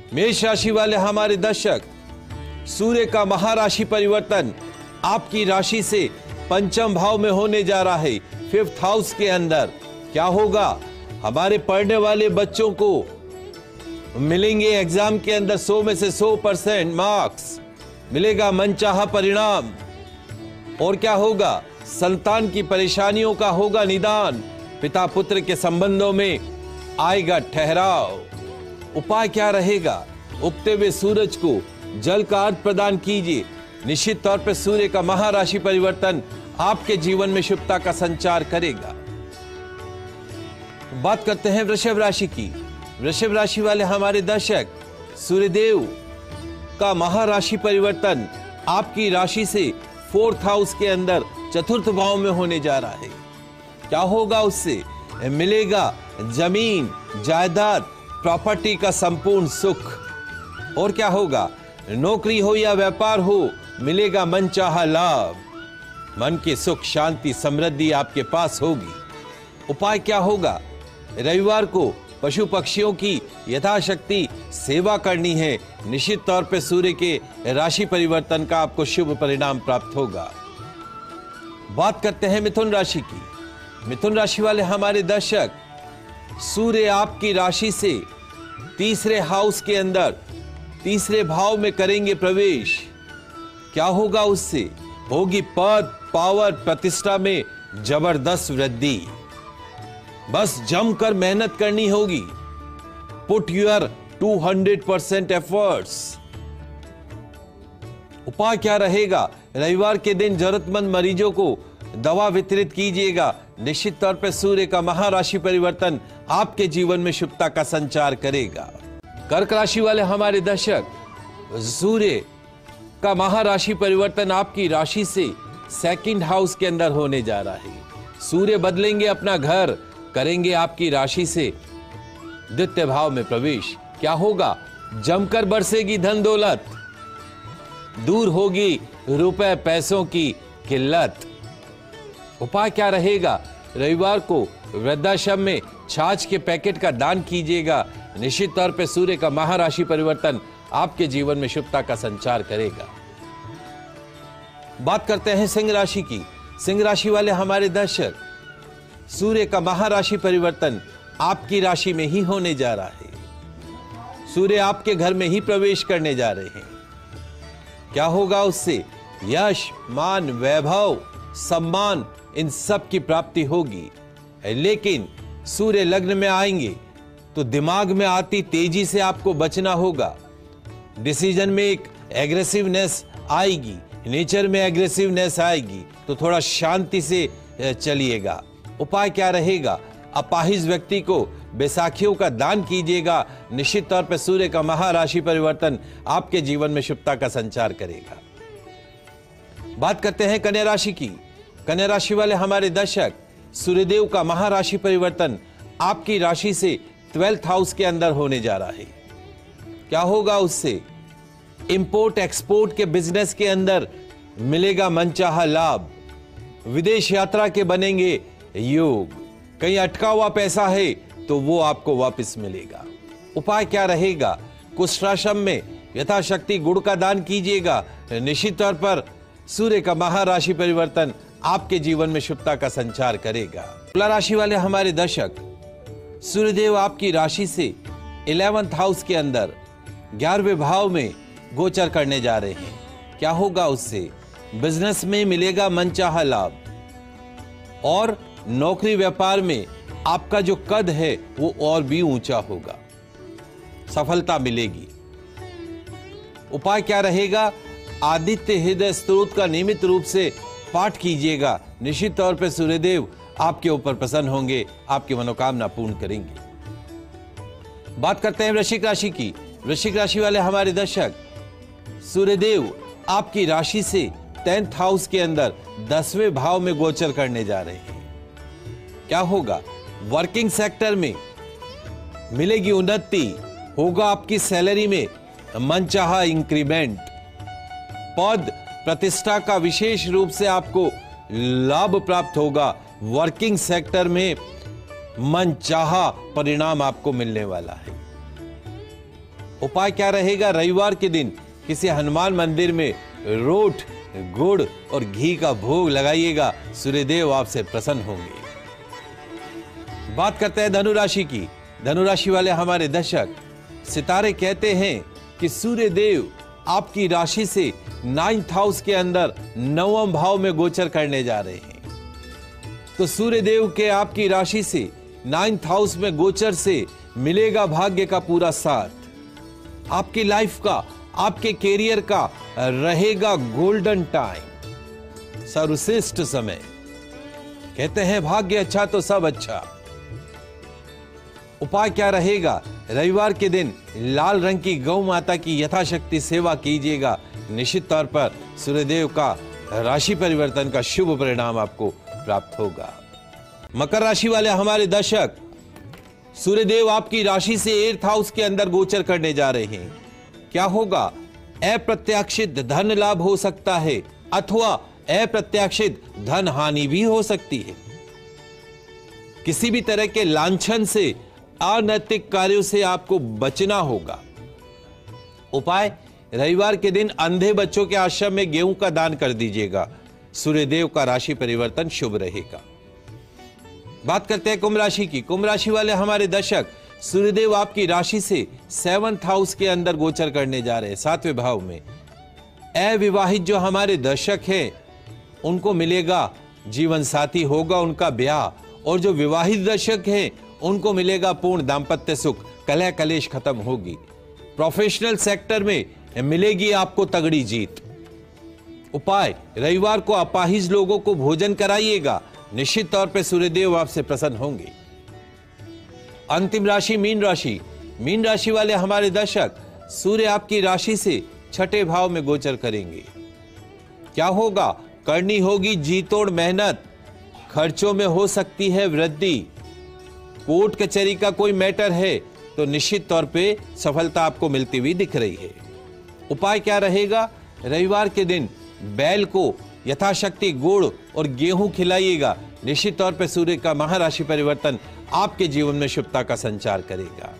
मेष राशि वाले हमारे दर्शक, सूर्य का महाराशि परिवर्तन आपकी राशि से पंचम भाव में होने जा रहा है, 5th हाउस के अंदर। क्या होगा? हमारे पढ़ने वाले बच्चों को मिलेंगे एग्जाम के अंदर 100 में से 100% मार्क्स, मिलेगा मनचाहा परिणाम। और क्या होगा? संतान की परेशानियों का होगा निदान, पिता पुत्र के संबंधों में आएगा ठहराव। उपाय क्या रहेगा? उगते हुए सूरज को जल का अर्घ प्रदान कीजिए। निश्चित तौर पर सूर्य का महाराशि परिवर्तन आपके जीवन में शुभता का संचार करेगा। बात करते हैं वृषभ राशि की। वृषभ राशि वाले हमारे दर्शक, सूर्यदेव का महाराशि परिवर्तन आपकी राशि से 4th हाउस के अंदर 4th भाव में होने जा रहा है। क्या होगा? उससे मिलेगा जमीन जायदाद प्रॉपर्टी का संपूर्ण सुख। और क्या होगा? नौकरी हो या व्यापार हो, मिलेगा मनचाहा लाभ। मन के सुख शांति समृद्धि आपके पास होगी। उपाय क्या होगा? रविवार को पशु पक्षियों की यथाशक्ति सेवा करनी है। निश्चित तौर पर सूर्य के राशि परिवर्तन का आपको शुभ परिणाम प्राप्त होगा। बात करते हैं मिथुन राशि की। मिथुन राशि वाले हमारे दर्शक, सूर्य आपकी राशि से 3रे हाउस के अंदर 3रे भाव में करेंगे प्रवेश। क्या होगा? उससे होगी पद पावर प्रतिष्ठा में जबरदस्त वृद्धि। बस जमकर मेहनत करनी होगी। Put your 200% efforts. उपाय क्या रहेगा? रविवार के दिन जरूरतमंद मरीजों को दवा वितरित कीजिएगा। निश्चित तौर पर सूर्य का महाराशि परिवर्तन आपके जीवन में शुभता का संचार करेगा। कर्क राशि वाले हमारे दर्शक, सूर्य का महाराशि परिवर्तन आपकी राशि से 2nd हाउस के अंदर होने जा रहा है। सूर्य बदलेंगे अपना घर, करेंगे आपकी राशि से 2य भाव में प्रवेश। क्या होगा? जमकर बरसेगी धन दौलत, दूर होगी रुपए पैसों की किल्लत। उपाय क्या रहेगा? रविवार को वृद्धाश्रम में छाछ के पैकेट का दान कीजिएगा। निश्चित तौर पर सूर्य का महाराशि परिवर्तन आपके जीवन में शुभता का संचार करेगा। बात करते हैं सिंह राशि की। सिंह राशि वाले हमारे दर्शक, सूर्य का महाराशि परिवर्तन आपकी राशि में ही होने जा रहा है। सूर्य आपके घर में ही प्रवेश करने जा रहे हैं। क्या होगा? उससे यश मान वैभव सम्मान इन सब की प्राप्ति होगी। लेकिन सूर्य लग्न में आएंगे तो दिमाग में आती तेजी से आपको बचना होगा। डिसीजन में एक एग्रेसिवनेस आएगी, नेचर में एग्रेसिवनेस आएगी, तो थोड़ा शांति से चलिएगा। उपाय क्या रहेगा? अपाहिज व्यक्ति को बैसाखियों का दान कीजिएगा। निश्चित तौर पर सूर्य का महाराशि परिवर्तन आपके जीवन में शुभता का संचार करेगा। बात करते हैं कन्या राशि की। कन्या राशि वाले हमारे दर्शक, सूर्यदेव का महाराशि परिवर्तन आपकी राशि से 12th हाउस के अंदर होने जा रहा है। क्या होगा? उससे इंपोर्ट एक्सपोर्ट के बिजनेस के अंदर मिलेगा मनचाहा लाभ। विदेश यात्रा के बनेंगे योग। कहीं अटका हुआ पैसा है तो वो आपको वापस मिलेगा। उपाय क्या रहेगा? कुष्ठाश्रम में यथाशक्ति गुड़ का दान कीजिएगा। निश्चित तौर पर सूर्य का महाराशि परिवर्तन आपके जीवन में शुभता का संचार करेगा। तुला राशि वाले हमारे दर्शक, सूर्यदेव आपकी राशि से 11th हाउस के अंदर 11वें भाव में गोचर करने जा रहे हैं। क्या होगा? उससे बिजनेस में मिलेगा मनचाहा लाभ और नौकरी व्यापार में आपका जो कद है वो और भी ऊंचा होगा, सफलता मिलेगी। उपाय क्या रहेगा? आदित्य हृदय स्तोत्र का नियमित रूप से पाठ कीजिएगा। निश्चित तौर पर सूर्यदेव आपके ऊपर प्रसन्न होंगे, आपकी मनोकामना पूर्ण करेंगे। बात करते हैं वृश्चिक राशि की। वृश्चिक राशि वाले हमारे दर्शक, सूर्यदेव आपकी राशि से 10th हाउस के अंदर 10वें भाव में गोचर करने जा रहे हैं। क्या होगा? वर्किंग सेक्टर में मिलेगी उन्नति, होगा आपकी सैलरी में मनचाहा इंक्रीमेंट, पद प्रतिष्ठा का विशेष रूप से आपको लाभ प्राप्त होगा। वर्किंग सेक्टर में मनचाहा परिणाम आपको मिलने वाला है। उपाय क्या रहेगा? रविवार के दिन किसी हनुमान मंदिर में रोट, गुड़ और घी का भोग लगाइएगा, सूर्यदेव आपसे प्रसन्न होंगे। बात करते हैं धनु राशि की। धनु राशि वाले हमारे दर्शक, सितारे कहते हैं कि सूर्यदेव आपकी राशि से 9th हाउस के अंदर 9वें भाव में गोचर करने जा रहे हैं। तो सूर्यदेव के आपकी राशि से 9th हाउस में गोचर से मिलेगा भाग्य का पूरा साथ। आपकी लाइफ का, आपके कैरियर का रहेगा गोल्डन टाइम, सर्वश्रेष्ठ समय। कहते हैं भाग्य अच्छा तो सब अच्छा। उपाय क्या रहेगा? रविवार के दिन लाल रंग की गौ माता की यथाशक्ति सेवा कीजिएगा। निश्चित तौर पर सूर्यदेव का राशि परिवर्तन का शुभ परिणाम आपको प्राप्त होगा। मकर राशि वाले हमारे दर्शक, सूर्यदेव आपकी राशि से 8th हाउस के अंदर गोचर करने जा रहे हैं। क्या होगा? अप्रत्याशित धन लाभ हो सकता है अथवा अप्रत्याशित धन हानि भी हो सकती है। किसी भी तरह के लांछन से, अनैतिक कार्यों से आपको बचना होगा। उपाय, रविवार के दिन अंधे बच्चों के आश्रम में गेहूं का दान कर दीजिएगा। सूर्यदेव का राशि परिवर्तन शुभ रहेगा। बात करते हैं कुंभ राशि की। कुंभ राशि वाले हमारे दर्शक, सूर्यदेव आपकी राशि से 7th हाउस के अंदर गोचर करने जा रहे हैं, 7वें भाव में। अविवाहित जो हमारे दर्शक हैं उनको मिलेगा जीवन साथी, होगा उनका ब्याह। और जो विवाहित दर्शक हैं उनको मिलेगा पूर्ण दाम्पत्य सुख, कलह कलेश खत्म होगी। प्रोफेशनल सेक्टर में मिलेगी आपको तगड़ी जीत। उपाय, रविवार को अपाहिज लोगों को भोजन कराइएगा। निश्चित तौर पे सूर्यदेव आपसे प्रसन्न होंगे। अंतिम राशि मीन राशि। मीन राशि वाले हमारे दर्शक, सूर्य आपकी राशि से 6ठे भाव में गोचर करेंगे। क्या होगा? करनी होगी जी तोड़ मेहनत, खर्चों में हो सकती है वृद्धि। कोर्ट कचहरी का कोई मैटर है तो निश्चित तौर पे सफलता आपको मिलती हुई दिख रही है। उपाय क्या रहेगा? रविवार के दिन बैल को यथाशक्ति गुड़ और गेहूं खिलाइएगा। निश्चित तौर पर सूर्य का महाराशि परिवर्तन आपके जीवन में शुभता का संचार करेगा।